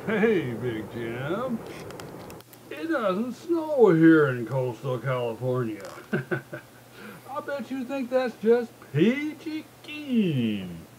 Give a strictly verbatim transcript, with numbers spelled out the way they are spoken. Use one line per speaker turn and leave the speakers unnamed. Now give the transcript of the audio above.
Hey, Big Jim. It doesn't snow here in coastal California. I bet you think that's just peachy keen.